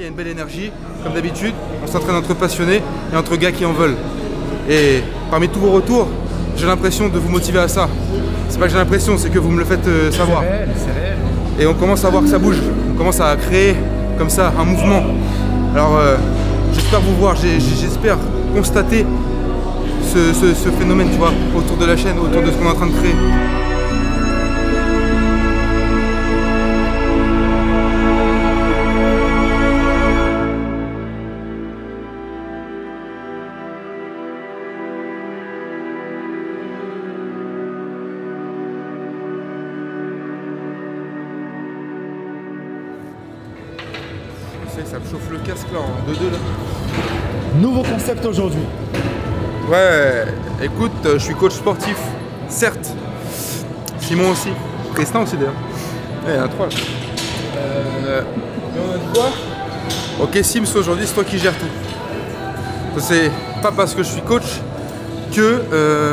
il y a une belle énergie, comme d'habitude. On s'entraîne entre passionnés et entre gars qui en veulent. Et parmi tous vos retours, j'ai l'impression de vous motiver à ça. C'est pas que j'ai l'impression, c'est que vous me le faites savoir. C'est réel. Et on commence à voir que ça bouge. On commence à créer comme ça un mouvement. Alors j'espère vous voir, j'espère constater ce phénomène, tu vois, autour de la chaîne, autour de ce qu'on est en train de créer. Ça me chauffe le casque là, en 2-2 là. Nouveau concept aujourd'hui. Ouais, écoute, je suis coach sportif, certes. Simon aussi. Tristan aussi d'ailleurs. Ouais, il y en a 3 là. Et on a dit quoi? Ok Sims, aujourd'hui c'est toi qui gères tout. C'est pas parce que je suis coach que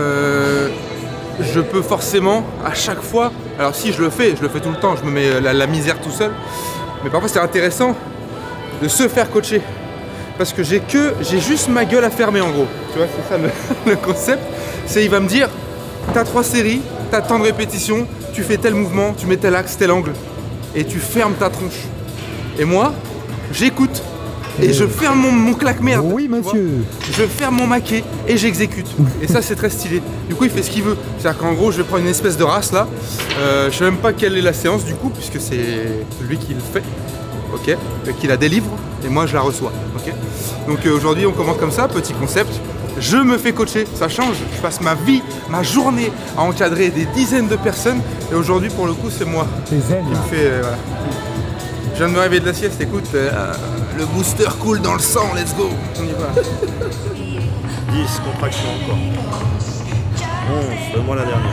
je peux forcément à chaque fois. Alors si je le fais tout le temps, je me mets la misère tout seul. Mais parfois c'est intéressant de se faire coacher. Parce que j'ai juste ma gueule à fermer en gros. Tu vois, c'est ça le concept. C'est il va me dire, t'as 3 séries, t'as tant de répétitions, tu fais tel mouvement, tu mets tel axe, tel angle. Et tu fermes ta tronche. Et moi, j'écoute. Et je ferme mon claque-merde. Oui, monsieur. Je ferme mon maquet et j'exécute. Et ça, c'est très stylé. Du coup, il fait ce qu'il veut. C'est-à-dire qu'en gros, je vais prendre une espèce de race là. Je sais même pas quelle est la séance du coup, puisque c'est lui qui le fait. Ok, qui la délivre et moi je la reçois. Ok, donc aujourd'hui on commence comme ça, petit concept. Je me fais coacher, ça change. Je passe ma vie, ma journée à encadrer des dizaines de personnes et aujourd'hui pour le coup c'est moi qui me fait. Voilà. Je viens de me réveiller de la sieste. Écoute, le booster coule dans le sang. Let's go. On y va. 10 contractions encore. 11, moi la dernière.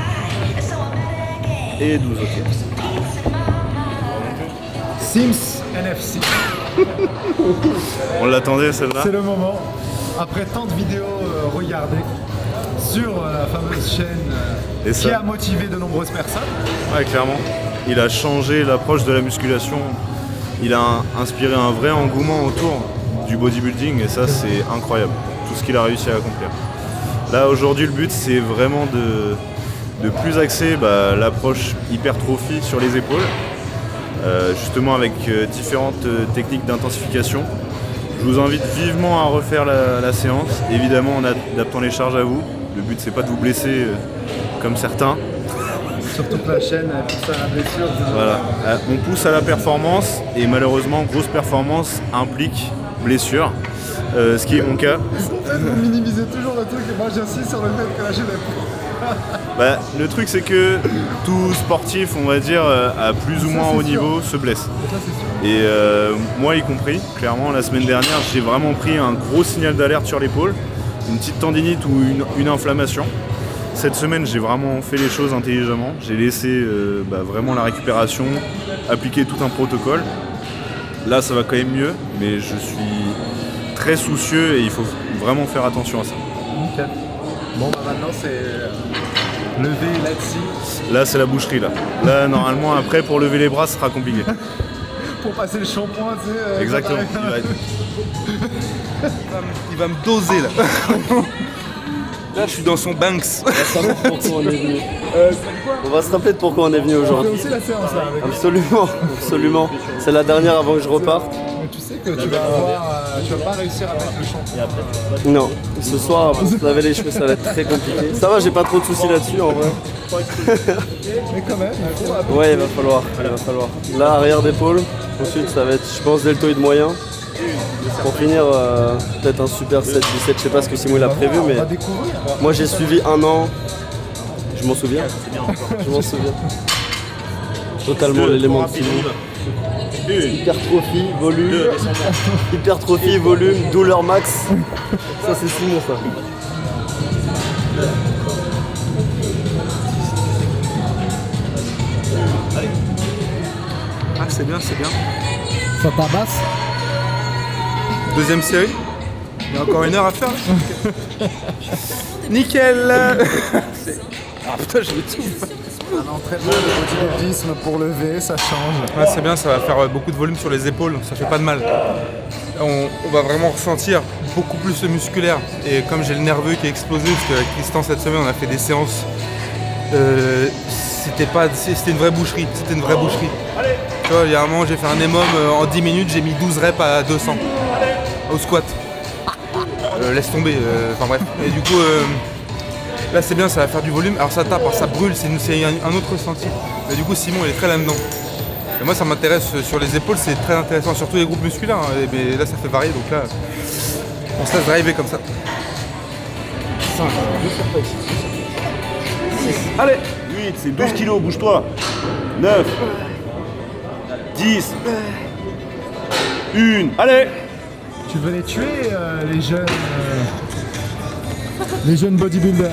Et 12, ok. Sims NFC. On l'attendait celle-là. C'est le moment. Après tant de vidéos regardées sur la fameuse chaîne qui a motivé de nombreuses personnes. Ouais, clairement. Il a changé l'approche de la musculation. Il a inspiré un vrai engouement autour du bodybuilding et ça c'est incroyable. Tout ce qu'il a réussi à accomplir. Là aujourd'hui le but c'est vraiment de plus axer l'approche hypertrophie sur les épaules. Justement avec différentes techniques d'intensification. Je vous invite vivement à refaire la séance, évidemment en adaptant les charges à vous. Le but c'est pas de vous blesser comme certains. Surtout que la chaîne pousse à la blessure. Voilà. On pousse à la performance et malheureusement grosse performance implique blessure. Ce qui est mon cas. Vous minimisez toujours le truc et moi j'insiste sur le fait que la chaîne est... Le truc c'est que tout sportif, on va dire, à plus ou moins haut niveau se blesse. Et moi y compris, clairement la semaine dernière j'ai vraiment pris un gros signal d'alerte sur l'épaule, une petite tendinite ou une inflammation. Cette semaine j'ai vraiment fait les choses intelligemment, j'ai laissé vraiment la récupération, appliquer tout un protocole. Là ça va quand même mieux, mais je suis très soucieux et il faut vraiment faire attention à ça. Nickel. Bon maintenant c'est lever là-dessus. Là c'est la boucherie là. Là normalement après pour lever les bras ce sera compliqué. Pour passer le shampoing, tu sais. Exactement. Il va me doser là. Là je suis dans son Banks. On va se rappeler de pourquoi on est venu aujourd'hui. On fait aussi la séance là. Absolument, absolument. C'est la dernière avant que je reparte. Mais tu sais que tu vas pas réussir à mettre le shampoing. Non, ce soir, pour se laver les cheveux, ça va être très compliqué. Ça va, j'ai pas trop de soucis là-dessus en vrai. Mais quand même, ouais, il va falloir. Là, arrière d'épaule. Ensuite, ça va être, je pense, deltoïde moyen. Pour finir, peut-être un super 7-17. Je sais pas ce que Simon il a prévu, mais moi j'ai suivi 1 an. Je m'en souviens. Je m'en souviens. Totalement l'élément de Simon. Hypertrophie, volume. Hypertrophie, volume, douleur max. Ça c'est Simon ça. Ah c'est bien, c'est bien. Ça tabasse. Deuxième série. Il y a encore 1 heure à faire. Nickel. Ah putain je vais tout. Un entraînement de bodybuildisme pour lever, ça change. Ouais, c'est bien, ça va faire beaucoup de volume sur les épaules, ça fait pas de mal. On va vraiment ressentir beaucoup plus le musculaire. Et comme j'ai le nerveux qui a explosé, parce qu'avec Tristan cette semaine on a fait des séances, c'était une vraie boucherie. C'était une vraie boucherie. Tu vois, il y a un moment j'ai fait un EMOM en 10 minutes, j'ai mis 12 reps à 200 au squat. Laisse tomber, enfin bref. Et du coup, là c'est bien, ça va faire du volume. Alors ça tape, alors ça brûle, c'est un autre ressenti. Mais du coup Simon il est très là-dedans. Et moi ça m'intéresse sur les épaules, c'est très intéressant, surtout les groupes musculaires. Hein. Mais là ça fait varier, donc là on se laisse driver comme ça. 5, 6, allez 8, c'est 12 kilos, bouge-toi. 9, 10, 1, allez. Tu veux les tuer les jeunes bodybuilders.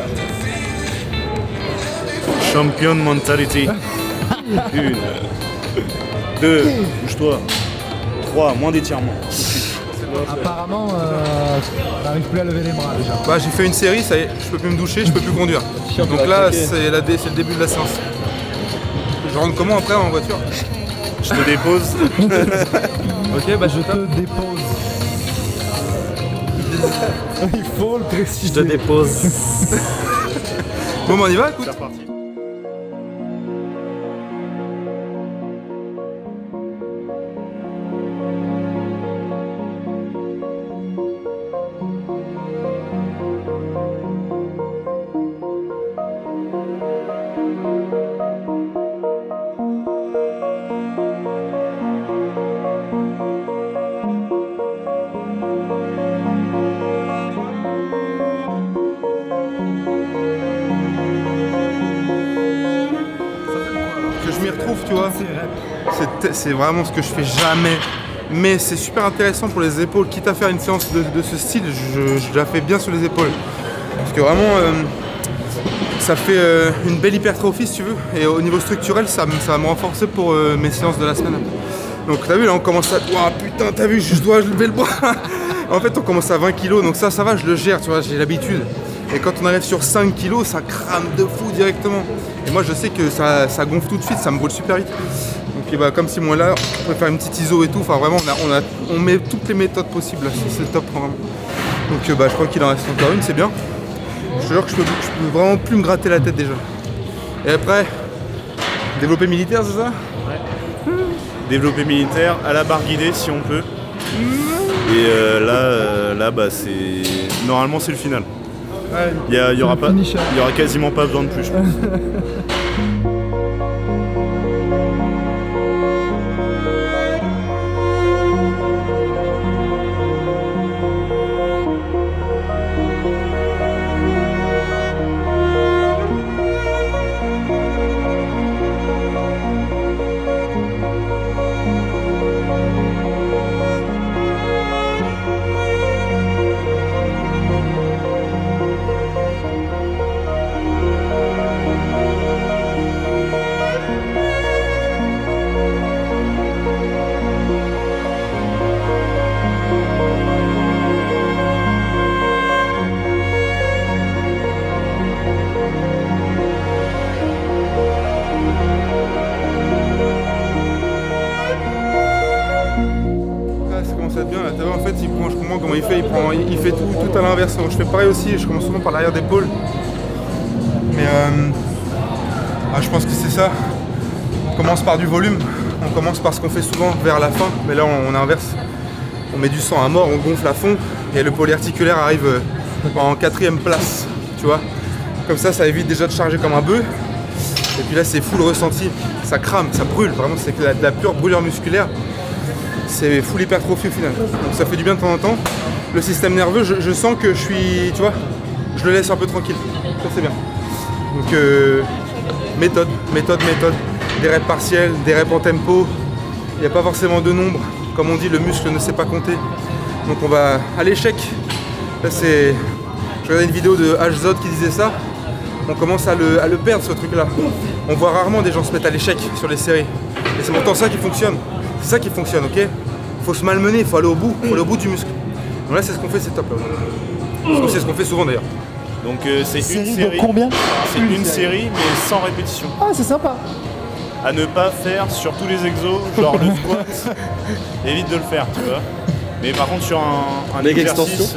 Champion mentality. 1, 2, bouge-toi. 3, moins d'étirement. Apparemment, t'arrives plus à lever les bras déjà. Bah, j'ai fait une série, ça y est, je peux plus me doucher, je peux plus conduire. Donc là, c'est le début de la séance. Je rentre comment après en voiture? Je te dépose. Ok, bah je te dépose. Il faut le préciser. Je te dépose. Bon, bah on y va, écoute. C'est reparti. Tu vois, c'est vraiment ce que je fais jamais, mais c'est super intéressant pour les épaules. Quitte à faire une séance de ce style, je la fais bien sur les épaules parce que vraiment ça fait une belle hypertrophie si tu veux, et au niveau structurel ça va me renforcer pour mes séances de la semaine. Donc t'as vu là on commence à... Ouah putain t'as vu, je dois lever le bras. En fait on commence à 20 kg, donc ça va, je le gère, tu vois, j'ai l'habitude. Et quand on arrive sur 5 kg, ça crame de fou directement. Et moi je sais que ça gonfle tout de suite, ça me brûle super vite. Donc bah, comme Simon est là, on peut faire une petite ISO et tout. Enfin vraiment on met toutes les méthodes possibles là, c'est top vraiment. Donc bah, je crois qu'il en reste encore une, c'est bien. Je te jure que je peux vraiment plus me gratter la tête déjà. Et après, développé militaire c'est ça? Ouais. Développé militaire, à la barre guidée si on peut. Et là bah, c'est... Normalement c'est le final. Il y aura quasiment pas besoin de plus, je pense. En fait, je comprends comment il fait tout à l'inverse. Je fais pareil aussi, je commence souvent par l'arrière d'épaule. Mais je pense que c'est ça. On commence par du volume, on commence par ce qu'on fait souvent vers la fin, mais là on inverse. On met du sang à mort, on gonfle à fond, et le polyarticulaire arrive en 4e place, tu vois. Comme ça évite déjà de charger comme un bœuf. Et puis là c'est full ressenti, ça crame, ça brûle, vraiment c'est de la pure brûlure musculaire. C'est full hypertrophie au final, donc ça fait du bien de temps en temps. Le système nerveux, je sens que je suis, tu vois, je le laisse un peu tranquille, ça c'est bien. Donc méthode, des reps partiels, des reps en tempo, il n'y a pas forcément de nombre, comme on dit le muscle ne sait pas compter. Donc on va à l'échec, là c'est, je regardais une vidéo de HZOD qui disait ça, on commence à le perdre ce truc là. On voit rarement des gens se mettre à l'échec sur les séries, et c'est pourtant ça qui fonctionne. C'est ça qui fonctionne, ok? Faut se malmener, il faut aller au bout du muscle. Donc là c'est ce qu'on fait, c'est top là. C'est ce qu'on fait souvent d'ailleurs. Donc c'est une Série série. de combien? C'est une série mais sans répétition. Ah, c'est sympa. À ne pas faire sur tous les exos, genre le squat, évite de le faire, tu vois. Mais par contre sur un Leg exercice, extension.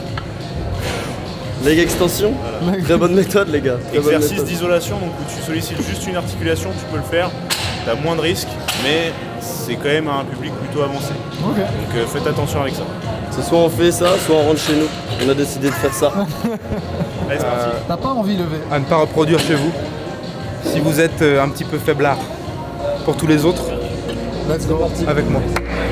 Leg extension, très bonne méthode les gars. Très bonne exercice méthode. d'isolation, donc où tu sollicites juste une articulation, tu peux le faire, tu as moins de risques, mais c'est quand même un public plutôt avancé. Ok. Donc faites attention avec ça. C'est soit on fait ça, soit on rentre chez nous. On a décidé de faire ça. Allez, c'est parti. T'as pas envie de lever? À ne pas reproduire chez vous. Si vous êtes un petit peu faiblard. Pour tous les autres, Let's go. avec moi.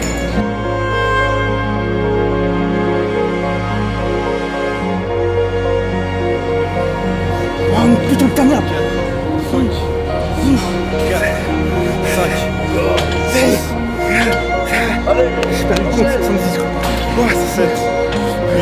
Oh putain de ta merde! 5, 6, 4, 5, 6. Allez, j'ai perdu le compte, 70 quoi. Oh, c'est 7, 8,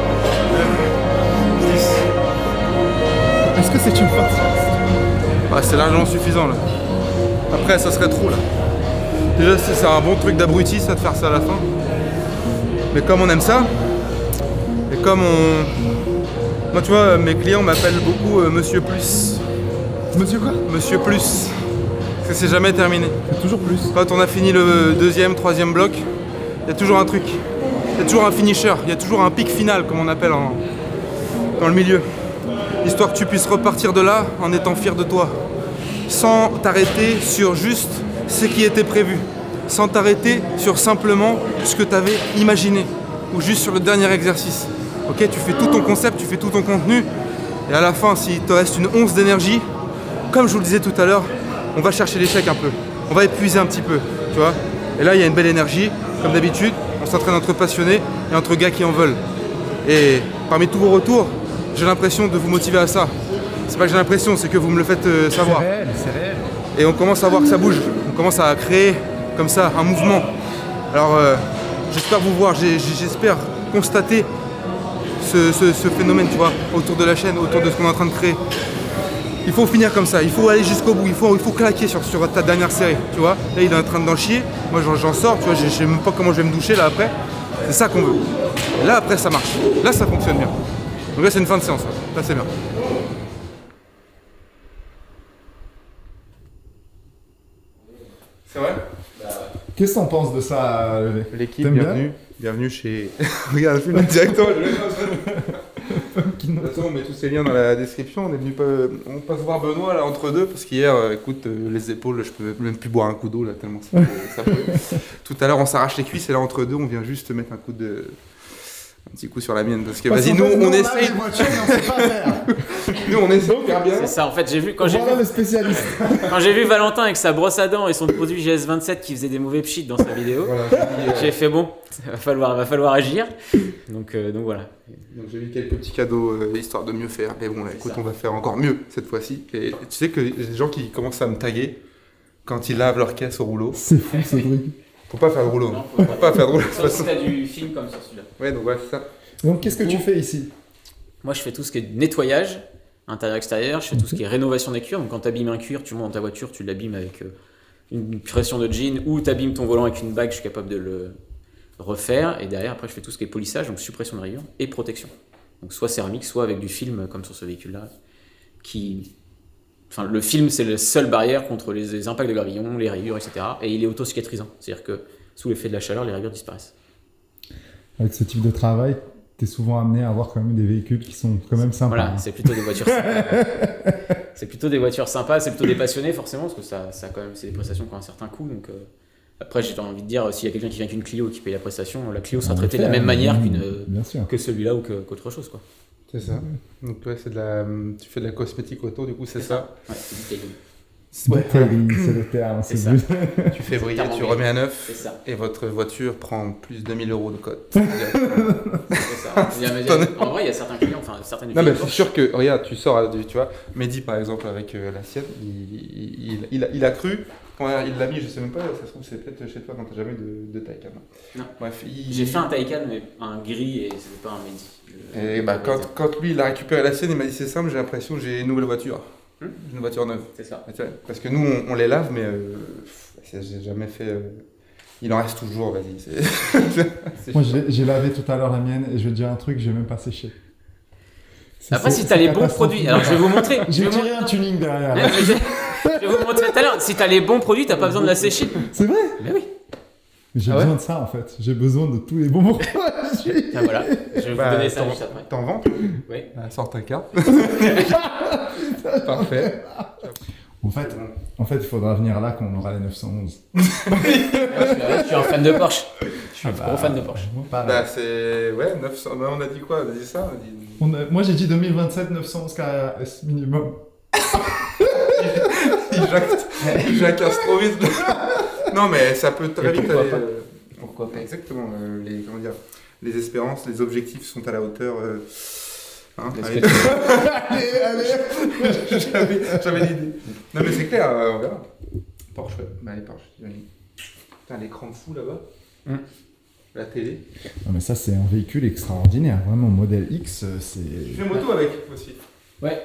9, 10. Est-ce que c'est une force? Ah, c'est largement suffisant là. Après, ça serait trop là. Déjà, c'est un bon truc d'abruti ça de faire ça à la fin. Mais comme on aime ça, et comme on. Moi, tu vois, mes clients m'appellent beaucoup Monsieur Plus. Monsieur quoi? Monsieur Plus. Parce que c'est jamais terminé. C'est toujours plus. Quand on a fini le deuxième, troisième bloc, il y a toujours un truc. Il y a toujours un finisher. Il y a toujours un pic final, comme on appelle dans le milieu. Histoire que tu puisses repartir de là en étant fier de toi. Sans t'arrêter sur juste ce qui était prévu. Sans t'arrêter sur simplement ce que tu avais imaginé. Ou juste sur le dernier exercice. Ok, tu fais tout ton concept, tu fais tout ton contenu. Et à la fin, s'il te reste une once d'énergie, comme je vous le disais tout à l'heure, on va chercher l'échec un peu. On va épuiser un petit peu, tu vois. Et là, il y a une belle énergie. Comme d'habitude, on s'entraîne entre passionnés et entre gars qui en veulent. Et parmi tous vos retours, j'ai l'impression de vous motiver à ça. C'est pas que j'ai l'impression, c'est que vous me le faites savoir. C'est réel. Et on commence à voir que ça bouge. On commence à créer comme ça un mouvement. Alors j'espère vous voir, j'espère constater ce phénomène, tu vois, autour de la chaîne, autour de ce qu'on est en train de créer. Il faut finir comme ça, il faut aller jusqu'au bout, il faut claquer sur ta dernière série, tu vois. Là il est en train d'en chier, moi j'en sors, tu vois, je sais même pas comment je vais me doucher là après. C'est ça qu'on veut. Et là après ça marche, là ça fonctionne bien. Donc là c'est une fin de séance, là c'est bien. C'est vrai? Qu'est-ce que t'en penses de ça, lever? L'équipe, T'aimes bien? bienvenue chez... Regarde le film directement. De toute façon, on met tous ces liens dans la description. On est venu on passe voir Benoît là entre deux parce qu'hier, écoute, les épaules, je peux même plus boire un coup d'eau là tellement ça peut. Tout à l'heure, on s'arrache les cuisses et là entre deux, on vient juste mettre un petit coup sur la mienne parce que vas-y, nous on essaye. Nous on essaie de faire bien. C'est ça, en fait, j'ai vu quand Voilà le spécialiste. quand j'ai vu Valentin avec sa brosse à dents et son produit GS27 qui faisait des mauvais pchits dans sa vidéo, Voilà, j'ai fait bon, va falloir agir. Donc voilà. donc j'ai eu quelques petits cadeaux histoire de mieux faire. Mais bon, là, écoute, on va faire encore mieux cette fois-ci. Et tu sais que j'ai des gens qui commencent à me taguer quand ils lavent leur caisse au rouleau. C'est fou ce truc. Faut pas faire de rouleau. Faut pas faire de rouleau de toute Sauf si façon. t'as du film comme sur celui-là. Ouais, donc ouais, c'est ça. Donc qu'est-ce que tu fais ici? Moi, je fais tout ce qui est nettoyage, intérieur-extérieur. Je fais tout ce qui est rénovation des cuirs. Donc, quand tu abîmes un cuir, tu montes dans ta voiture, tu l'abîmes avec une pression de jean ou tu abîmes ton volant avec une bague, je suis capable de le refaire. Et derrière, après, je fais tout ce qui est polissage, donc suppression de rayures et protection. Donc, soit céramique, soit avec du film, comme sur ce véhicule-là. Enfin, le film, c'est la seule barrière contre les impacts de gravillon, les rayures, etc. Et il est auto-cicatrisant. C'est-à-dire que sous l'effet de la chaleur, les rayures disparaissent. Avec ce type de travail, t'es souvent amené à avoir quand même des véhicules qui sont quand même sympas. Voilà, c'est plutôt des voitures sympas. C'est plutôt des voitures sympas, c'est plutôt des passionnés forcément, parce que ça quand même, c'est des prestations qui ont un certain coût. Donc après, j'ai envie de dire, s'il y a quelqu'un qui vient qu'une Clio et qui paye la prestation, la Clio sera traitée de la même manière que celui-là ou qu'autre chose, quoi. C'est ça. Donc toi, tu fais de la cosmétique auto, du coup, c'est ça. Ouais, c'est du tailing. C'est le terme. C'est ça. Tu fais briller, tu remets à neuf, et votre voiture prend plus de 1000 € de cote. C'est ça. En vrai, il y a certains clients, enfin certaines. Non, mais c'est sûr que, regarde, tu sors, tu vois, Mehdi par exemple, avec la sienne, il a cru, quand il l'a mis, je sais même pas, ça se trouve, c'est peut-être chez toi, non, t'as jamais de Taycan. Non. Bref, J'ai fait un Taycan, mais un gris, et c'était pas un Mehdi. Et bah, quand lui, il a récupéré la sienne, il m'a dit c'est simple, j'ai l'impression que j'ai une nouvelle voiture. Une voiture neuve. C'est ça. Parce que nous, on les lave, mais j'ai jamais fait. Il en reste toujours, vas-y. Moi, j'ai lavé tout à l'heure la mienne et je vais te dire un truc, j'ai même pas séché. Après, si t'as les bons produits, alors je vais vous montrer. J'ai tiré un tuning derrière. Je vais vous montrer tout à l'heure. Si t'as les bons produits, t'as pas besoin de la sécher. C'est vrai? Mais oui. Mais j'ai besoin de ça en fait. J'ai besoin de tous les bons produits. Ah, voilà. Je vais vous donner ça juste après. T'en vends? Oui. Sors ta carte. Parfait. En fait, il faudra venir là quand on aura les 911. Je suis un fan de Porsche. Je suis un gros fan de Porsche. Bah c'est... Ouais, 900... Bah, on a dit quoi? On a dit ça? Moi j'ai dit 2027, 911 KS minimum. Il jacasse trop vite. Non mais ça peut très vite aller... Pourquoi pas? Exactement. Comment dire, les espérances, les objectifs sont à la hauteur... Hein, allez. J'avais l'idée. Non mais c'est clair, on verra. Porsche, ouais. Bah allez, Porsche. Putain, l'écran de fou là-bas. La télé. Non mais ça c'est un véhicule extraordinaire, vraiment modèle X, c'est... Tu fais moto avec aussi? Ouais.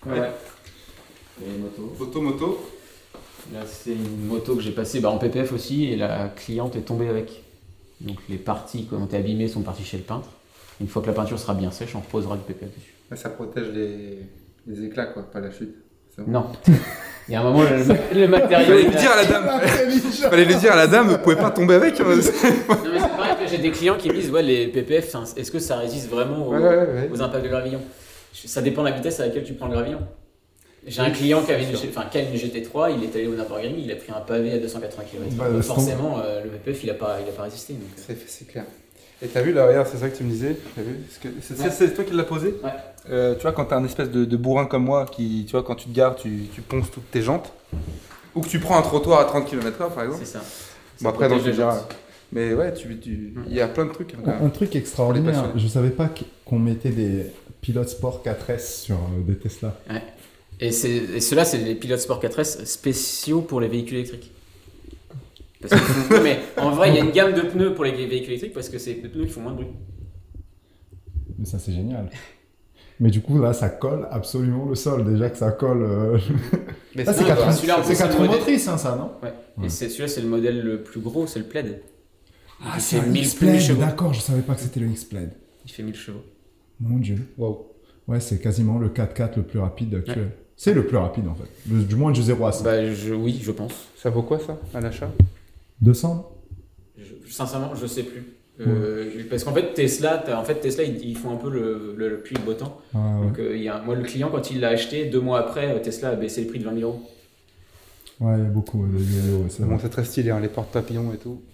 Et moto. Moto. Là c'est une moto que j'ai passée en PPF aussi et la cliente est tombée avec. Donc les parties qui ont été abîmées sont parties chez le peintre. Une fois que la peinture sera bien sèche, on reposera du PPF dessus. Ça protège les éclats quoi, pas la chute. Non. Il y a un moment, le matériau... Fallait lui dire à la dame. Fallait lui dire à la dame, vous pouvez pas tomber avec. Non mais c'est pareil que j'ai des clients qui me disent, ouais, les PPF, est-ce que ça résiste vraiment aux impacts de gravillon? Ça dépend de la vitesse à laquelle tu prends le gravillon. J'ai un client qui a une GT3, il est allé au Nürburgring, il a pris un pavé à 280 km/h. Donc forcément, le PPF, il a pas résisté. C'est clair. Et t'as vu là, regarde, c'est ça que tu me disais. C'est toi qui l'as posé? Ouais. Tu vois, quand t'as un espèce de bourrin comme moi, tu vois, quand tu te gares, tu ponces toutes tes jantes, ou que tu prends un trottoir à 30 km/h par exemple. C'est ça. Bon, après, dans le général. Mais ouais, il y a plein de trucs. Hein, un truc extraordinaire, je savais pas qu'on mettait des pilotes sport 4S sur des Tesla. Ouais. Et ceux-là, c'est les pilotes sport 4S spéciaux pour les véhicules électriques. Parce que, mais en vrai, il y a une gamme de pneus pour les véhicules électriques parce que c'est des pneus qui font moins de bruit. Mais ça, c'est génial. Mais du coup, là, ça colle absolument le sol. Déjà que ça colle. Mais c'est 4 motrices, hein, ça, non? Ouais. Et celui-là, c'est le modèle le plus gros, c'est le Plaid. Ah, c'est un X-Plaid, d'accord, je savais pas que c'était le X-Plaid. Il fait 1000 chevaux. Mon Dieu. Wow. Ouais, c'est quasiment le 4x4 le plus rapide actuel. Ouais. C'est le plus rapide, en fait. Du moins du 0 à 100. Bah, oui, je pense. Ça vaut quoi, ça, à l'achat? 200? Sincèrement, je sais plus. Parce qu'en fait, Tesla, ils font un peu le pluie de beau temps. Donc, moi, le client, quand il l'a acheté, 2 mois après, Tesla a baissé le prix de 20 000 €. Ouais, il y a beaucoup de vidéos. C'est très stylé, hein, les porte-papillons et tout.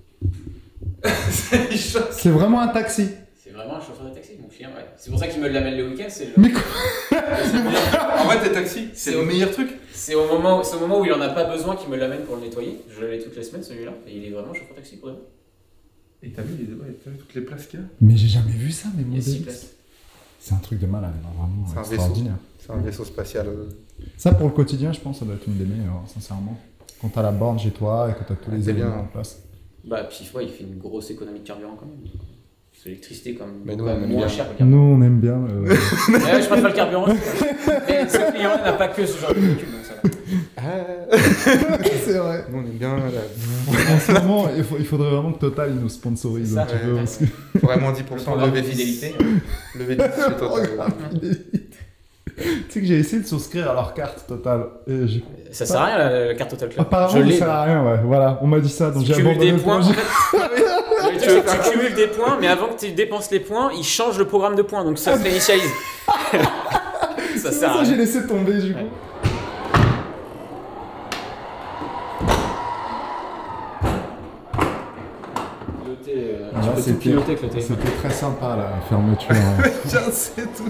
C'est vraiment un taxi. C'est vraiment un chauffeur de taxi, mon client, ouais. C'est pour ça qu'il me l'amène le week-end. Mais en vrai, tes taxis, c'est le meilleur truc. C'est au moment où il en a pas besoin qu'il me l'amène pour le nettoyer. Je l'ai toutes les semaines, celui-là. Et il est vraiment chauffeur de taxi pour eux. Et t'as vu toutes les places qu'il y a? Mais j'ai jamais vu ça, mais mon Dieu. C'est un truc de malade, vraiment. C'est extraordinaire. C'est un vaisseau spatial. Ça, pour le quotidien, je pense que ça doit être une des meilleures, sincèrement. Quand t'as la borne chez toi et que t'as tous les éléments en place. Bah, puis il fait une grosse économie de carburant quand même. C'est l'électricité comme mais nous, on aime bien. Cher, nous, on aime bien. Je préfère le carburant. Mais ce client n'a pas que ce genre de véhicule, donc ça va. C'est vrai. Nous, on aime bien. En ce moment, il faudrait vraiment que Total nous sponsorise un petit peu. Parce que... Vraiment 10% de fidélité. Levé 10 chez Total. Tu sais que j'ai essayé de souscrire à leur carte Total. Et ça sert à rien la carte Total Club. Apparemment, ça sert à rien, ouais. Voilà, on m'a dit ça. Donc j'ai abandonné le projet. Tu cumules des points, mais avant que tu dépenses les points, ils changent le programme de points, donc ça se réinitialise. Ça sert à rien. J'ai laissé tomber du coup. C'était très sympa la fermeture. C'est tout.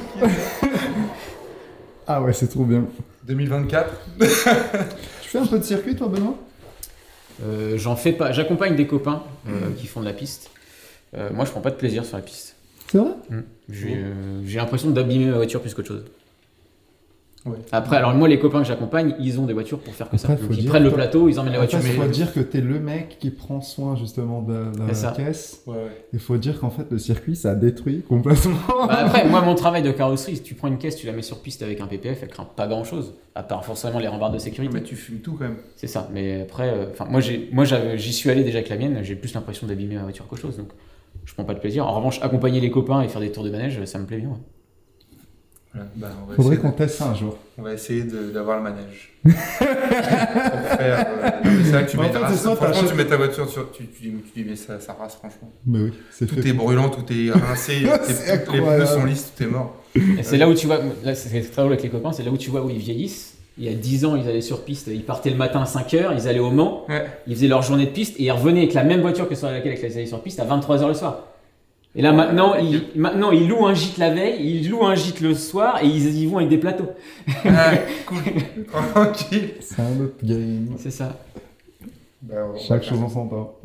Ah ouais, c'est trop bien. 2024. Tu fais un peu de circuit toi, Benoît? J'en fais pas. J'accompagne des copains qui font de la piste. Moi, je prends pas de plaisir sur la piste. C'est vrai? J'ai l'impression d'abîmer ma voiture plus qu'autre chose. Ouais. Après, alors moi, les copains que j'accompagne, ils ont des voitures pour faire que ça. Donc, ils prennent le plateau, ils emmènent la voiture. Il faut dire que t'es le mec qui prend soin justement de la caisse. Ouais. Il faut dire qu'en fait, le circuit, ça détruit complètement. Bah après, moi, mon travail de carrosserie, si tu prends une caisse, tu la mets sur piste avec un PPF, elle craint pas grand-chose. À part forcément les rambardes de sécurité. Mais tu fumes tout quand même. C'est ça. Mais après, j'y suis allé déjà avec la mienne, j'ai plus l'impression d'abîmer ma voiture qu'autre chose. Donc, je prends pas de plaisir. En revanche, accompagner les copains et faire des tours de manège, ça me plaît bien. Ouais. Voilà. Bah, faudrait qu'on teste ça un jour. On va essayer d'avoir le manège. Pour faire, c'est vrai que tu mets ta race. Franchement, tu mets ta voiture sur. Tu dis, mais ça race, franchement. Mais oui, c'est tout est brûlant, tout est rincé, les pneus sont lisses, tout est mort. Et c'est là où tu vois, là c'est très drôle avec les copains, c'est là où tu vois où ils vieillissent. Il y a 10 ans, ils allaient sur piste, ils partaient le matin à 5h, ils allaient au Mans, ils faisaient leur journée de piste et ils revenaient avec la même voiture que sur laquelle ils allaient sur piste à 23h le soir. Et là maintenant, ils louent un gîte la veille, ils louent un gîte le soir et ils y vont avec des plateaux. Cool, tranquille. C'est un autre game. C'est ça. Chaque chose en son temps.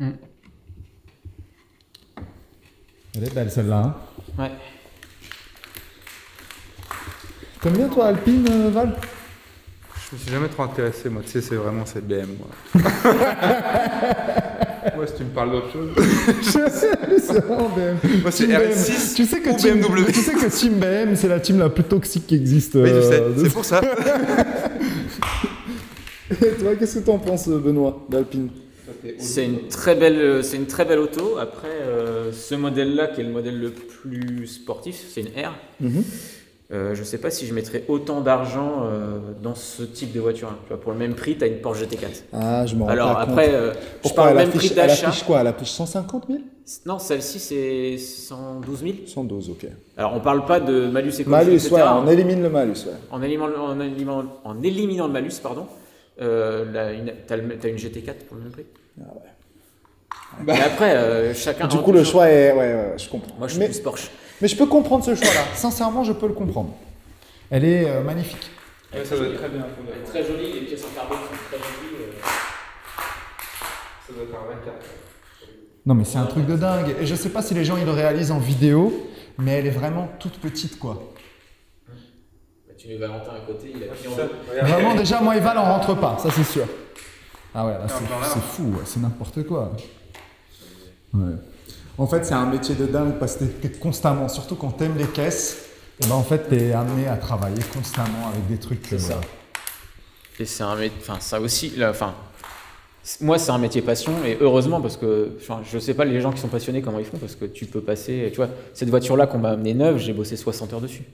Elle est belle celle-là. Hein. Ouais. T'aimes bien toi Alpine, Val? Je me suis jamais trop intéressé, moi. Tu sais, c'est vraiment cette BM, moi. Moi, si tu me parles d'autre chose. C'est vraiment BM. Moi, c'est RS6 tu sais que ou BMW. Tu sais que Team BM, c'est la team la plus toxique qui existe. Oui, je sais. C'est pour ça. Et toi, qu'est-ce que t'en penses, Benoît, d'Alpine? C'est une très belle auto. Après, ce modèle-là, qui est le modèle le plus sportif, c'est une R. Je sais pas si je mettrais autant d'argent dans ce type de voiture. Tu vois, pour le même prix, tu as une Porsche GT4. Ah, je m'en rends Alors pas après, compte. je parle même prix d'achat. Elle affiche quoi? Elle affiche 150 000? Non, celle-ci c'est 112 000. 112, ok. Alors on parle pas de malus écologique, Malus, etc. ouais, on élimine le malus, ouais. En éliminant le malus, pardon, t'as une GT4 pour le même prix. Ah ouais. Mais après, chacun. Du coup, le choix est. Ouais, je comprends. Moi, je suis plus Porsche. Mais je peux comprendre ce choix-là. Sincèrement, je peux le comprendre. Elle est magnifique. Ouais, ça doit être très bien. Elle est très jolie, les pièces en carbone sont très jolies. Ça doit être un 24. Non, mais c'est un truc de dingue. Et je sais pas si les gens ils le réalisent en vidéo, mais elle est vraiment toute petite, quoi. Bah, tu mets Valentin à côté, il a pris en ça. Vraiment, déjà, moi et Val, on rentre pas, ça c'est sûr. Ah ouais, là, c'est fou, ouais, c'est n'importe quoi. Ouais. En fait, c'est un métier de dingue parce que t'es constamment, surtout quand t'aimes les caisses, et ben en fait, t'es amené à travailler constamment avec des trucs. C'est ça. Et c'est un métier, enfin, ça aussi, là, enfin, moi, c'est un métier passion et heureusement parce que, enfin, je sais pas les gens qui sont passionnés comment ils font parce que tu peux passer, tu vois, cette voiture-là qu'on m'a amenée neuve, j'ai bossé 60 heures dessus.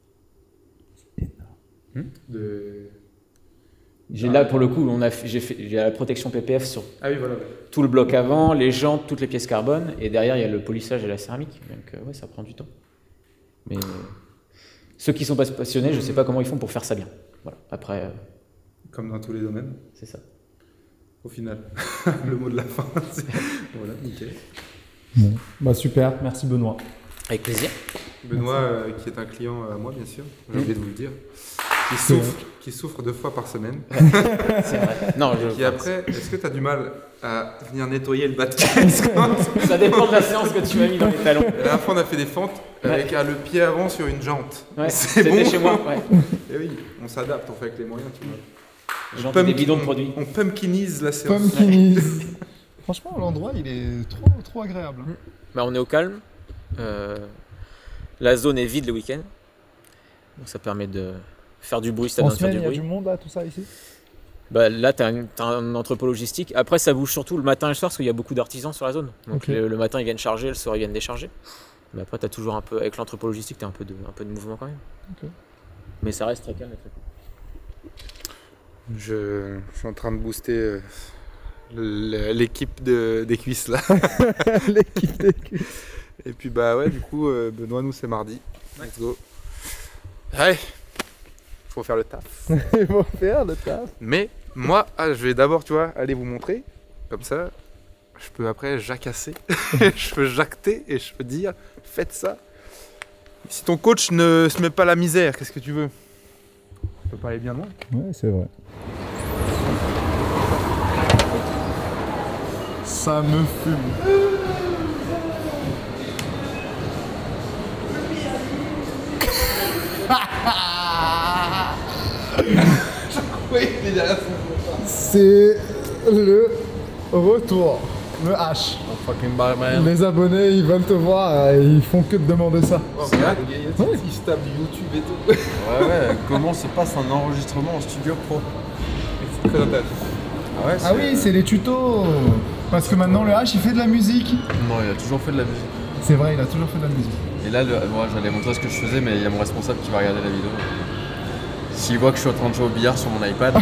J'ai là pour le coup, j'ai la protection PPF sur tout le bloc avant, les jantes, toutes les pièces carbone, et derrière il y a le polissage et la céramique. Donc ouais, ça prend du temps. Mais ceux qui sont pas passionnés, je sais pas comment ils font pour faire ça bien. Voilà. Après. Comme dans tous les domaines. C'est ça. Au final, le mot de la fin. Voilà, nickel. Bon. Bah super, merci Benoît. Avec plaisir. Benoît, qui est un client à moi, bien sûr. J'ai oublié de vous le dire. Qui souffre 2 fois par semaine. C'est vrai. Non, et après, est-ce que tu as du mal à venir nettoyer le bas de caisse? Ça dépend de la séance que tu m'as mis dans les talons. La dernière fois, on a fait des fentes avec le pied avant sur une jante. Ouais, c'est bon chez moi. Ouais. Et oui, on s'adapte, on fait avec les moyens, tu vois. J'entends des bidons de produits. On pumpkinise la séance. Pumpkinise. Franchement, l'endroit, il est trop agréable. Bah, on est au calme. La zone est vide le week-end. Donc ça permet de faire du bruit, en semaine, il y a du monde là, tout ça ici? Bah, là, tu as un entrepôt logistique. Après, ça bouge surtout le matin et le soir parce qu'il y a beaucoup d'artisans sur la zone. Donc le matin, ils viennent charger, le soir, ils viennent décharger. Mais après, tu as toujours un peu, avec l'entrepôt logistique, tu as un peu de mouvement quand même. Mais ça reste très calme et très cool. Je suis en train de booster l'équipe des cuisses là. L'équipe des cuisses. Et puis bah ouais, du coup, Benoît, nous c'est mardi. Let's go. Allez, faut faire le taf. Il faut faire le taf. Mais moi, je vais d'abord, tu vois, aller vous montrer. Comme ça, je peux après jacasser. Je peux jacter et je peux dire, faites ça. Si ton coach ne se met pas la misère, qu'est-ce que tu veux? On peut pas aller bien loin. Ouais, c'est vrai. Ça me fume. C'est le retour. Le H. Les abonnés, ils veulent te voir, ils font que te demander ça. C'est vrai, ils se tapent du YouTube et tout. Ouais, comment se passe un enregistrement en studio pro? C'est très intéressant. Ah oui, c'est les tutos. Parce que maintenant le H il fait de la musique. Non, il a toujours fait de la musique. C'est vrai, il a toujours fait de la musique. Et là, moi j'allais montrer ce que je faisais, mais il y a mon responsable qui va regarder la vidéo. S'il voit que je suis en train de jouer au billard sur mon iPad,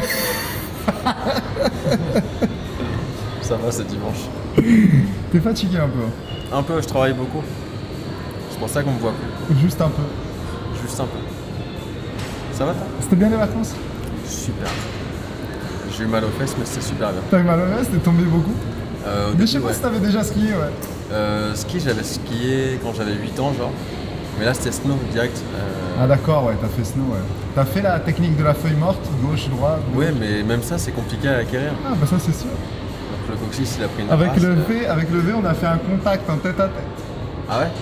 ça va, c'est dimanche. T'es fatigué un peu? Un peu, je travaille beaucoup. C'est pour ça qu'on me voit plus. Juste un peu. Juste un peu. Ça va toi? C'était bien les vacances? Super. J'ai eu mal aux fesses, mais c'était super bien. T'as eu mal aux fesses? T'es tombé beaucoup? Mais je sais pas ouais. si t'avais déjà skié, ouais. Ski, j'avais skié quand j'avais 8 ans, genre. Mais là, c'était snow direct. Ah d'accord, ouais, t'as fait snow, ouais. T'as fait la technique de la feuille morte, gauche, droite. Ouais, mais même ça, c'est compliqué à acquérir. Ah bah ça c'est sûr. Donc le coccyx, il a pris une Avec race, le V, on a fait un contact en tête à tête. Ah ouais?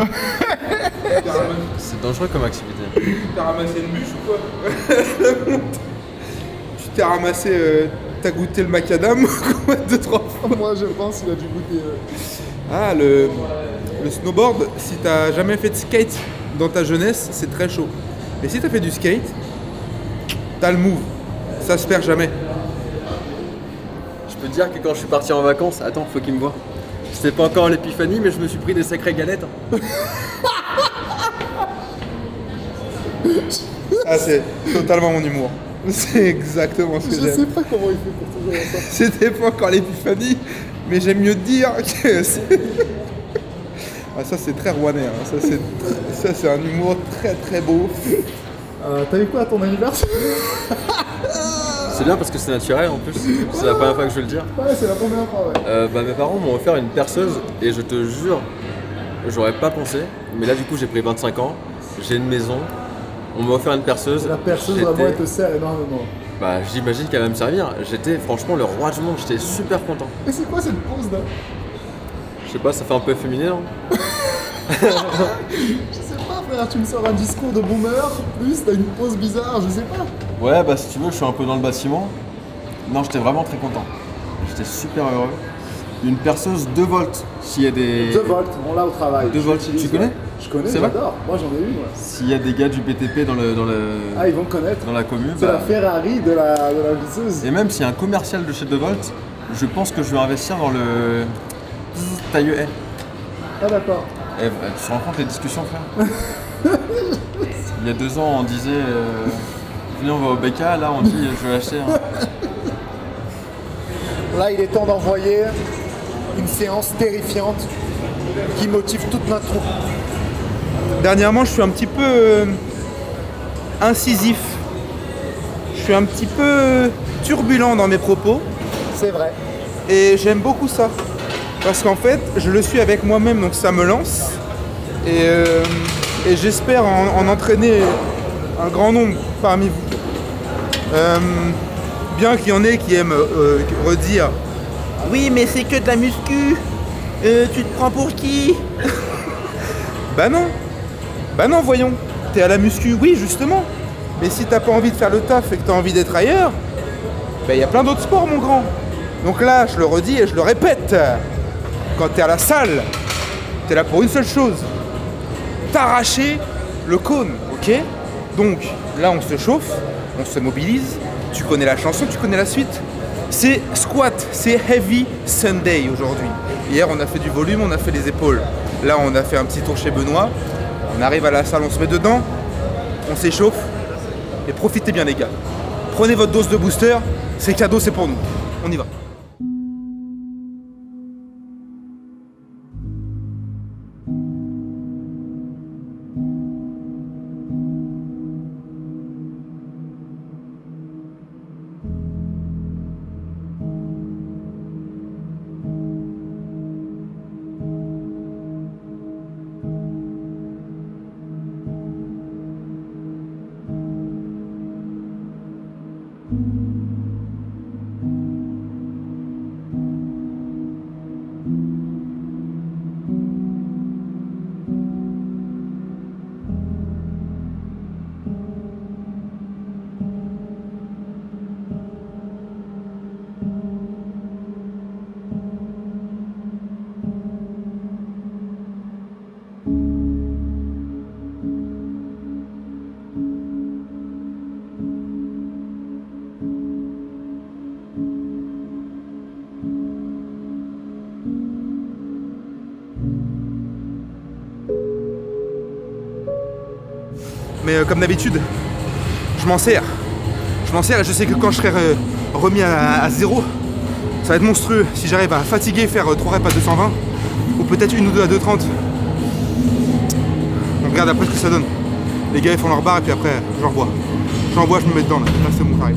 C'est dangereux comme activité. T'as ramassé une bûche ou quoi? Tu t'es ramassé, t'as goûté le macadam ou quoi 2-3 fois? Moi je pense qu'il a dû goûter. Ah, le snowboard, si t'as jamais fait de skate dans ta jeunesse, c'est très chaud. Mais si t'as fait du skate, t'as le move. Ça se perd jamais. Je peux te dire que quand je suis parti en vacances, attends, faut qu'il me voie. C'était pas encore l'épiphanie, mais je me suis pris des sacrées galettes. Ah, c'est totalement mon humour. C'est exactement ce que j'aime. Je sais pas comment il fait pour toujours ça. C'était pas encore l'épiphanie, mais j'aime mieux dire que c'est... Ah, ça c'est très rouennais, hein. Ça c'est un humour très très beau. T'as eu quoi à ton anniversaire? C'est bien parce que c'est naturel en plus. C'est la première fois que je vais le dire. Ouais, c'est la première fois, ouais. Mes parents m'ont offert une perceuse et je te jure, j'aurais pas pensé. Mais là, du coup, j'ai pris 25 ans, j'ai une maison, on m'a offert une perceuse. La perceuse, vraiment, elle te sert énormément. Bah, j'imagine qu'elle va me servir. J'étais franchement le roi du monde, j'étais super content. Et c'est quoi cette pose là? Je sais pas, ça fait un peu féminin, non? Je sais pas, frère, tu me sors un discours de boomer, plus t'as une pose bizarre, je sais pas. Ouais, bah si tu veux, je suis un peu dans le bâtiment. Non, j'étais vraiment très content. J'étais super heureux. Une perceuse 2 volts, s'il y a des... 2 volts, on l'a au travail. 2 volts, tu connais? Je connais, C'est vrai? j'adore. Moi j'en ai une, moi. S'il y a des gars du BTP dans le Ah, ils vont connaître. dans la commune, C'est la Ferrari de la visseuse. Et même s'il y a un commercial de chez 2 volts, je pense que je vais investir dans le tailleux haie. Ah d'accord. Tu te rends compte les discussions, frère? Il y a 2 ans, on disait venez, on va au BK, là on dit je vais acheter un... Là, il est temps d'envoyer une séance terrifiante qui motive toute notre troupe. Dernièrement, je suis un petit peu incisif. Je suis un petit peu turbulent dans mes propos. C'est vrai. Et j'aime beaucoup ça. Parce qu'en fait, je le suis avec moi-même, donc ça me lance. Et j'espère en entraîner un grand nombre parmi vous. Bien qu'il y en ait qui aiment redire « Oui, mais c'est que de la muscu, tu te prends pour qui ?» Bah non, voyons. T'es à la muscu, oui, justement. Mais si t'as pas envie de faire le taf et que t'as envie d'être ailleurs, bah y a plein d'autres sports, mon grand. Donc là, je le redis et je le répète. Quand t'es à la salle, t'es là pour une seule chose. T'arracher le cône, ok? Donc là, on se chauffe, on se mobilise. Tu connais la chanson, tu connais la suite. C'est squat, c'est heavy Sunday aujourd'hui. Hier, on a fait du volume, on a fait les épaules. Là, on a fait un petit tour chez Benoît. On arrive à la salle, on se met dedans, on s'échauffe. Et profitez bien, les gars. Prenez votre dose de booster, c'est cadeau, c'est pour nous. On y va. Mais comme d'habitude, je m'en sers. Je m'en sers et je sais que quand je serai remis à 0, ça va être monstrueux. Si j'arrive à fatiguer, faire 3 reps à 220, ou peut-être une ou deux à 230. On regarde après ce que ça donne. Les gars ils font leur barre et puis après j'envoie. J'envoie, je me mets dedans là. Là c'est bon, j'arrive.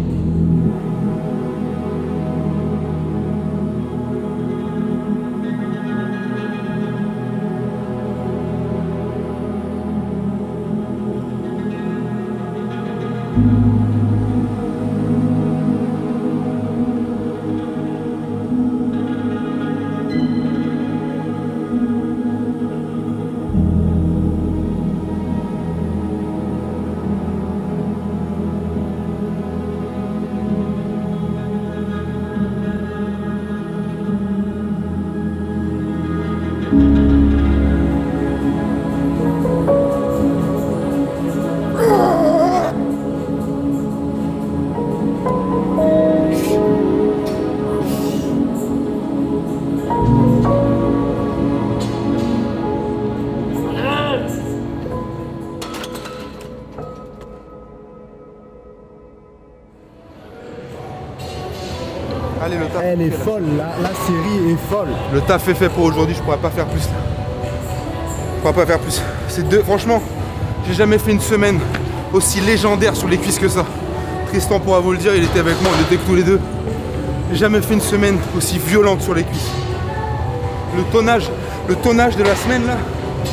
Allez, le taf. Elle est folle, la série est folle. Le taf est fait pour aujourd'hui, je pourrais pas faire plus. Je pourrais pas faire plus. Franchement, j'ai jamais fait une semaine aussi légendaire sur les cuisses que ça. Tristan pourra vous le dire, il était avec moi, on était que tous les deux. J'ai jamais fait une semaine aussi violente sur les cuisses. Le tonnage de la semaine là.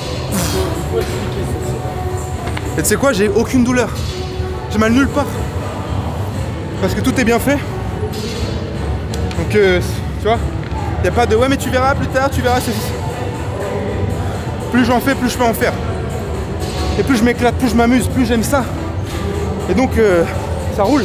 Et tu sais quoi, j'ai aucune douleur. J'ai mal nulle part. Parce que tout est bien fait. Donc tu vois, il n'y a pas de ouais mais tu verras plus tard, tu verras. Plus j'en fais, plus je peux en faire. Et plus je m'éclate, plus je m'amuse, plus j'aime ça. Et donc ça roule.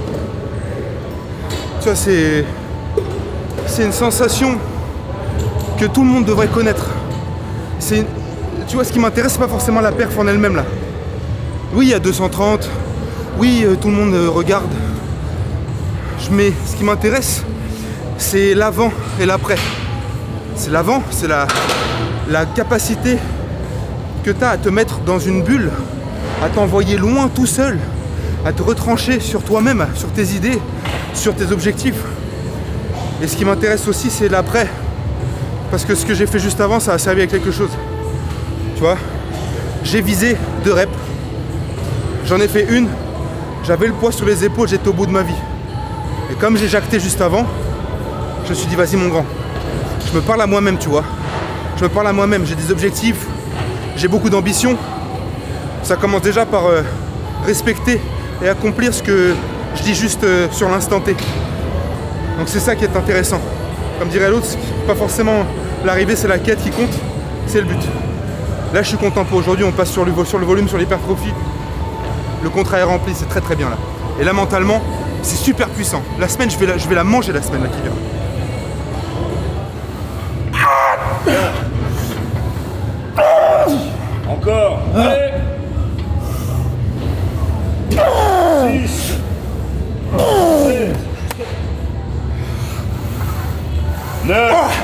Tu vois, c'est une sensation que tout le monde devrait connaître. Tu vois, ce qui m'intéresse, c'est pas forcément la perf en elle-même là. Oui, il y a 230. Oui, tout le monde regarde. Mais ce qui m'intéresse, c'est l'avant et l'après. C'est l'avant, c'est la capacité que tu as à te mettre dans une bulle, à t'envoyer loin tout seul, à te retrancher sur toi-même, sur tes idées, sur tes objectifs. Et ce qui m'intéresse aussi, c'est l'après. Parce que ce que j'ai fait juste avant, ça a servi à quelque chose. Tu vois, j'ai visé 2 reps. J'en ai fait une. J'avais le poids sur les épaules, j'étais au bout de ma vie. Et comme j'ai jacté juste avant, je me suis dit vas-y mon grand. Je me parle à moi-même, tu vois. Je me parle à moi-même, j'ai des objectifs, j'ai beaucoup d'ambition. Ça commence déjà par respecter et accomplir ce que je dis juste sur l'instant T. Donc c'est ça qui est intéressant. Comme dirait l'autre, pas forcément l'arrivée, c'est la quête qui compte, c'est le but. Là je suis content pour aujourd'hui, on passe sur le volume, sur l'hypertrophie. Le contrat est rempli, c'est très très bien là. Et là mentalement, c'est super puissant. La semaine, je vais la manger la semaine là qui vient. Encore. Allez. 6. 7. 9.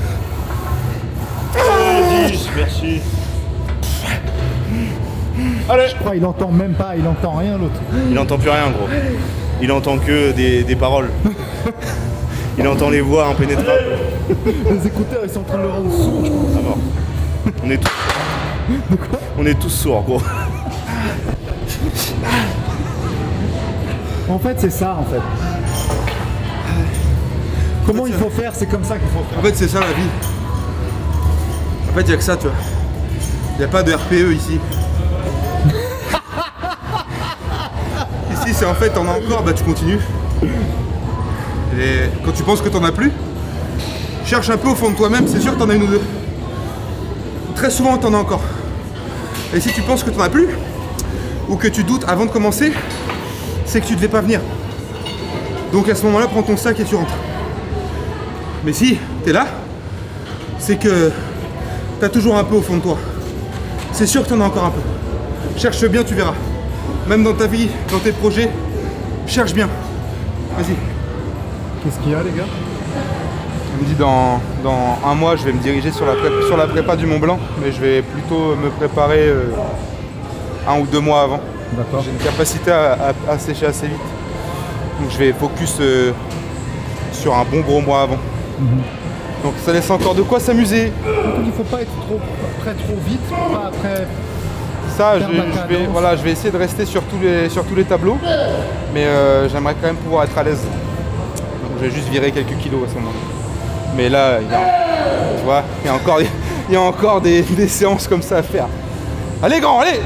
10. Merci. Allez. Je crois il entend même pas, il entend rien l'autre. Il entend plus rien gros. Il entend que des paroles. Il entend les voix impénétrables. Les écouteurs ils sont en train de le rendre sourd je pense. À mort. On est tous sourds gros. En fait c'est ça en fait. Comment il faut faire, c'est comme ça qu'il faut faire. En fait c'est ça la vie. En fait il n'y a que ça tu vois. Il n'y a pas de RPE ici. Ici c'est en fait t'en as encore, bah tu continues. Et quand tu penses que t'en as plus, cherche un peu au fond de toi-même, c'est sûr que t'en as une ou deux. Très souvent t'en as encore. Et si tu penses que t'en as plus, ou que tu doutes avant de commencer, c'est que tu devais pas venir. Donc à ce moment-là, prends ton sac et tu rentres. Mais si t'es là, c'est que t'as toujours un peu au fond de toi. C'est sûr que t'en as encore un peu. Cherche bien, tu verras. Même dans ta vie, dans tes projets, cherche bien. Vas-y. Qu'est-ce qu'il y a les gars? On me dit dans un mois, je vais me diriger sur la prépa du Mont Blanc, mais je vais plutôt me préparer 1 ou 2 mois avant. D'accord. J'ai une capacité à sécher assez vite. Donc je vais focus sur un bon gros mois avant. Donc ça laisse encore de quoi s'amuser. Donc il ne faut pas être trop prêt trop vite, pas après. Ça, je vais essayer de rester sur tous les tableaux, mais j'aimerais quand même pouvoir être à l'aise. Donc je vais juste virer quelques kilos à ce moment-là. Mais là, tu vois, il y a encore des séances comme ça à faire. Allez grand, allez!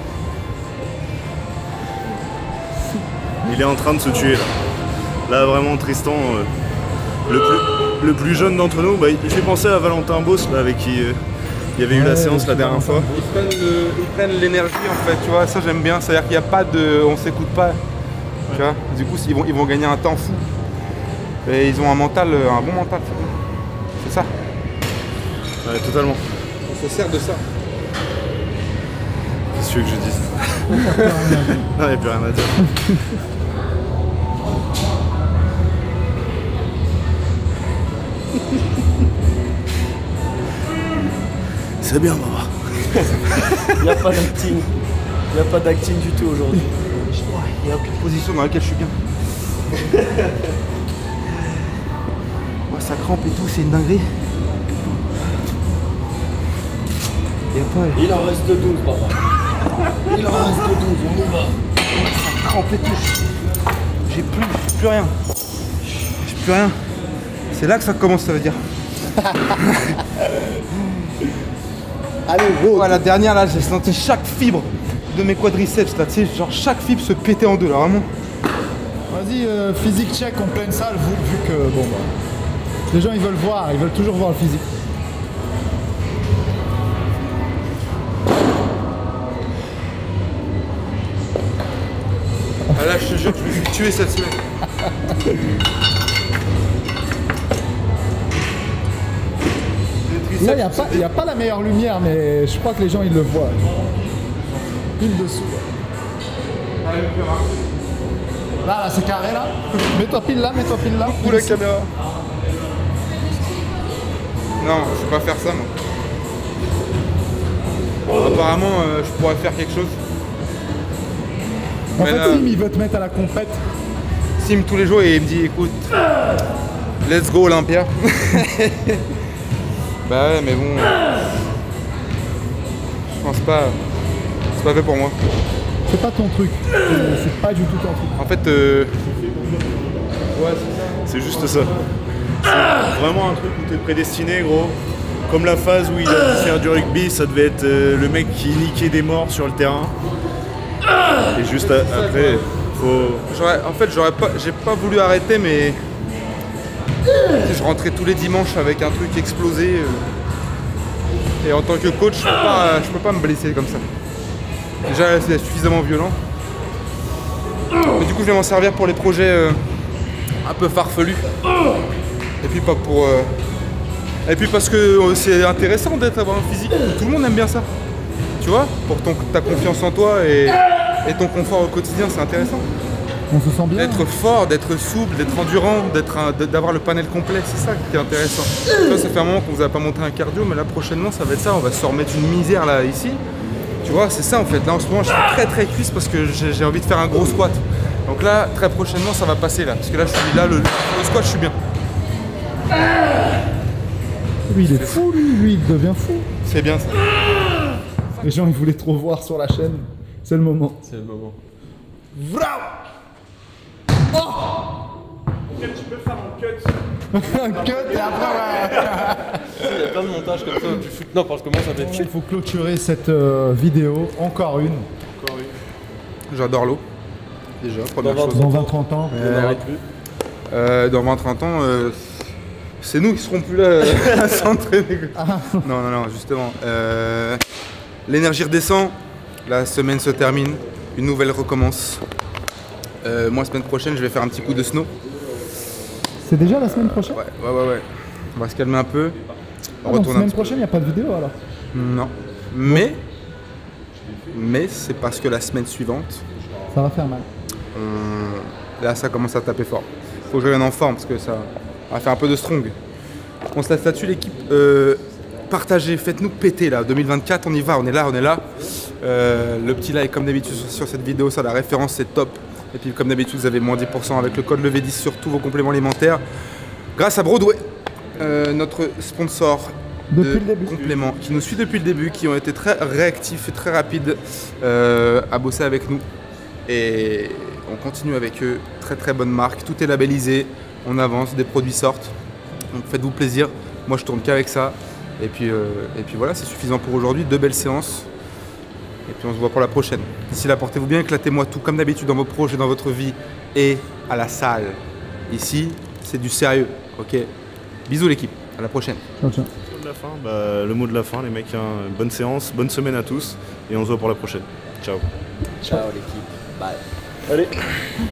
Il est en train de se tuer là. Là vraiment Tristan, le plus jeune d'entre nous, bah, il fait penser à Valentin Boss là, avec qui il y avait eu la séance la dernière fois. Ils prennent l'énergie en fait, tu vois, ça j'aime bien, c'est-à-dire qu'il n'y a pas de... on s'écoute pas. Tu vois, du coup ils vont gagner un temps fou. Et ils ont un bon mental, c'est ça. Ouais, totalement. On se sert de ça. Qu'est-ce que tu veux que je dise? Non, il n'y a plus rien à dire. C'est bien, maman. Il n'y a pas d'acting. Il n'y a pas d'acting du tout aujourd'hui. Il n'y a aucune position dans laquelle je suis bien. Ouais, ça crampe et tout, c'est une dinguerie. Il en reste 12, papa. Il en reste 12, on y va. Ça crampe et tout. J'ai plus rien. J'ai plus rien. C'est là que ça commence, ça veut dire. Allez, go. Ouais, la dernière là, j'ai senti chaque fibre de mes quadriceps là, tu sais, genre chaque fibre se pétait en deux là, vraiment. Vas-y, physique check en pleine salle, vu que bon bah, les gens ils veulent voir, ils veulent toujours voir le physique. Ah là, je te jure que je me suis tué cette semaine. Là, il n'y a pas la meilleure lumière, mais je crois que les gens ils le voient. Pile dessous. Là, c'est carré là. Mets-toi pile là, mets-toi pile là. Où la caméra? Non, je peux pas faire ça moi. Apparemment, je pourrais faire quelque chose. En Mais fait, là, Sim, il veut te mettre à la compète. Sim tous les jours et il me dit écoute, let's go Olympia. Bah ouais, mais bon, je pense pas, c'est pas fait pour moi. C'est pas ton truc. C'est pas du tout ton truc. En fait, Ouais, c'est juste ça. C'est vraiment un truc où t'es prédestiné, gros. Comme la phase où il a dû faire du rugby, ça devait être le mec qui niquait des morts sur le terrain. Et juste après, faut... En fait, j'ai pas voulu arrêter, mais je rentrais tous les dimanches avec un truc explosé. Et en tant que coach, je peux pas me blesser comme ça. Déjà, c'est suffisamment violent. Mais du coup, je vais m'en servir pour les projets un peu farfelus. Et puis pas pour... Et puis parce que c'est intéressant d'avoir un physique. Tout le monde aime bien ça. Tu vois, pour ta confiance en toi et ton confort au quotidien, c'est intéressant. On se sent bien. D'être fort, d'être souple, d'être endurant, d'avoir le panel complet, c'est ça qui est intéressant. Ça fait un moment qu'on vous a pas montré un cardio, mais là prochainement ça va être ça, on va se remettre une misère là ici. Tu vois, c'est ça en fait. Là en ce moment je suis très cuisse parce que j'ai envie de faire un gros squat. Donc là, très prochainement ça va passer là. Parce que là, je suis là, le squat je suis bien. Lui il est fou, lui il devient fou. C'est bien ça. Les gens ils voulaient trop voir sur la chaîne. C'est le moment. C'est le moment. Tu peux faire un cut. Un cut et après Il y a plein de montages comme ça du foot. Non, parce que moi ça fait il faut clôturer cette vidéo. Encore une. J'adore l'eau. Déjà, première chose. Dans 20-30 ans. Dans 20-30 ans, c'est nous qui serons plus là à s'entraîner. Non, justement. L'énergie redescend, la semaine se termine, une nouvelle recommence. Moi, semaine prochaine, je vais faire un petit coup de snow. C'est déjà la semaine prochaine? Ouais. On va se calmer un peu. Donc semaine prochaine, il n'y a pas de vidéo alors? Non. Mais c'est parce que la semaine suivante, ça va faire mal. là, ça commence à taper fort. Faut que je revienne en forme parce que ça va faire un peu de strong. On se laisse là-dessus, l'équipe. Partagez, faites-nous péter là. 2024, on y va, on est là. Le petit like comme d'habitude sur cette vidéo, ça la référence c'est top. Et puis comme d'habitude vous avez moins 10% avec le code levé10 sur tous vos compléments alimentaires. Grâce à Broadway, notre sponsor de compléments, qui nous suit depuis le début, qui ont été très réactifs et très rapides à bosser avec nous. Et on continue avec eux, très très bonne marque, tout est labellisé, on avance, des produits sortent. Donc faites-vous plaisir, moi je tourne qu'avec ça. Et puis voilà, c'est suffisant pour aujourd'hui, 2 belles séances. Et puis on se voit pour la prochaine. D'ici là, portez-vous bien, éclatez-moi tout comme d'habitude dans vos projets, dans votre vie et à la salle. Ici, c'est du sérieux, ok? Bisous l'équipe, à la prochaine. Ciao, ciao. Le mot de la fin, les mecs, hein, bonne séance, bonne semaine à tous et on se voit pour la prochaine. Ciao. Ciao l'équipe, bye. Allez.